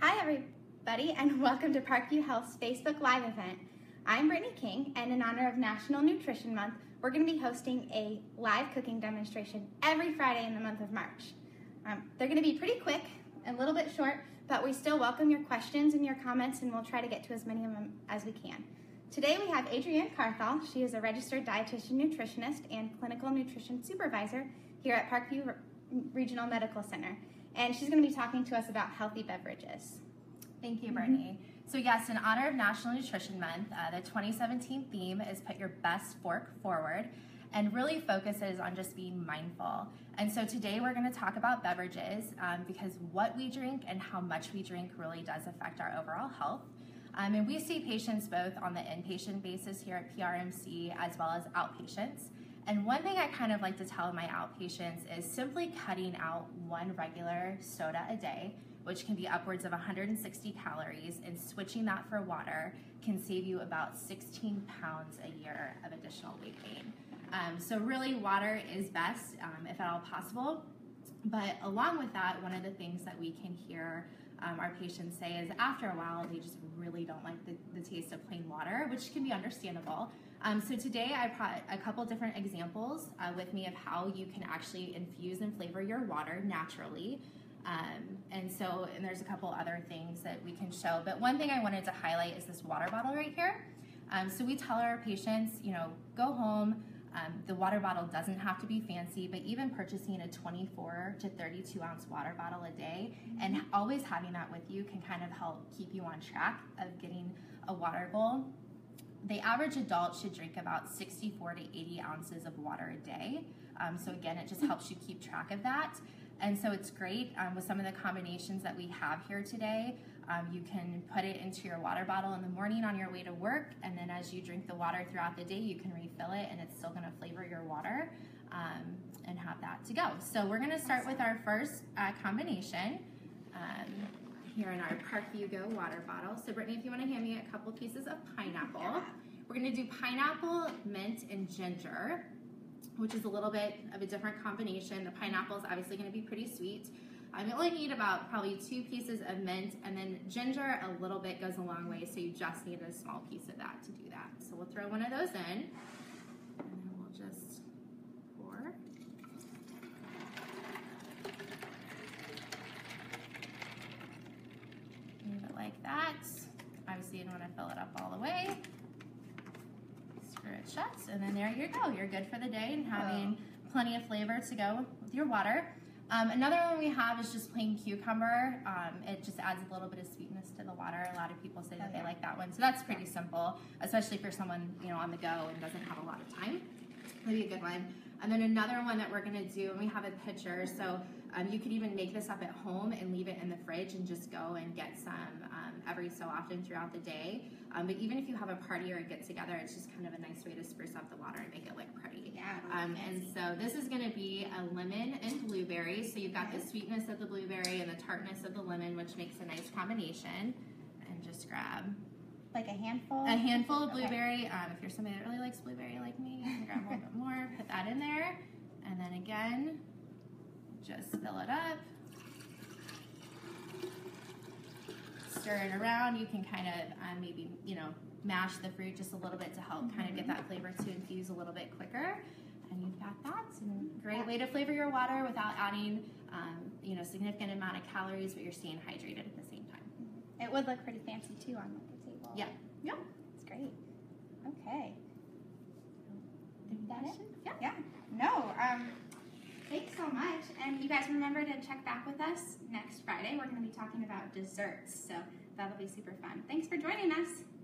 Hi everybody, and welcome to Parkview Health's Facebook Live event. I'm Brittany King, and in honor of National Nutrition Month, we're going to be hosting a live cooking demonstration every Friday in the month of March. They're going to be pretty quick, a little bit short, but we still welcome your questions and your comments, and we'll try to get to as many of them as we can. Today we have Adrianne Kartholl. She is a registered dietitian nutritionist and clinical nutrition supervisor here at Parkview Regional Medical Center. And she's going to be talking to us about healthy beverages. Thank you, Brittany. So yes, in honor of National Nutrition Month, the 2017 theme is Put Your Best Fork Forward, and really focuses on just being mindful. And so today we're going to talk about beverages because what we drink and how much we drink really does affect our overall health. And we see patients both on the inpatient basis here at PRMC as well as outpatients. And one thing I kind of like to tell my outpatients is simply cutting out one regular soda a day, which can be upwards of 160 calories, and switching that for water can save you about 16 pounds a year of additional weight gain. So really water is best if at all possible. But along with that, one of the things that we can hear our patients say is after a while they just really don't like the taste of plain water, which can be understandable. So today I brought a couple different examples with me of how you can actually infuse and flavor your water naturally. And there's a couple other things that we can show. But one thing I wanted to highlight is this water bottle right here. So we tell our patients, go home. The water bottle doesn't have to be fancy, but even purchasing a 24 to 32 ounce water bottle a day and always having that with you can kind of help keep you on track of getting a water goal. The average adult should drink about 64 to 80 ounces of water a day. So again, it just helps you keep track of that. And so it's great with some of the combinations that we have here today. You can put it into your water bottle in the morning on your way to work, and then as you drink the water throughout the day, you can refill it, and it's still going to flavor your water and have that to go. So we're going to start with our first combination here in our Parkview Go water bottle. So Brittany, if you want to hand me a couple pieces of pineapple. We're going to do pineapple, mint, and ginger, which is a little bit of a different combination. The pineapple is obviously going to be pretty sweet. You only need about probably 2 pieces of mint, and then ginger a little bit goes a long way, so you just need a small piece of that to do that. So we'll throw one of those in, and then we'll just pour. Leave it like that. Obviously you don't want to fill it up all the way. Screw it shut, and then there you go. You're good for the day and having plenty of flavor to go with your water. Another one we have is just plain cucumber. It just adds a little bit of sweetness to the water. A lot of people say that they like that one. So that's pretty simple, especially for someone on the go and doesn't have a lot of time. That'd be a good one. And then another one that we're gonna do, and we have a pitcher, so you could even make this up at home and leave it in the fridge and just go and get some every so often throughout the day. But even if you have a party or a get together, it's just kind of a nice way to spruce up the water and make it look pretty. Yeah. And so this is gonna be a lemon and blueberry. So you've got the sweetness of the blueberry and the tartness of the lemon, which makes a nice combination. And just grab Like a handful? a handful of blueberry. If you're somebody that really likes blueberry like me, you can grab a little bit more, put that in there. And then again, just fill it up. Stir it around. You can kind of maybe, mash the fruit just a little bit to help kind of get that flavor to infuse a little bit quicker. And you've got that. And great way to flavor your water without adding, significant amount of calories, but you're staying hydrated at the same time. It would look pretty fancy too on the table. Yeah. Yep. It's great. Okay. Any That it? questions? Yeah. No. Thanks so much. And you guys remember to check back with us next Friday. We're going to be talking about desserts, so that'll be super fun. Thanks for joining us.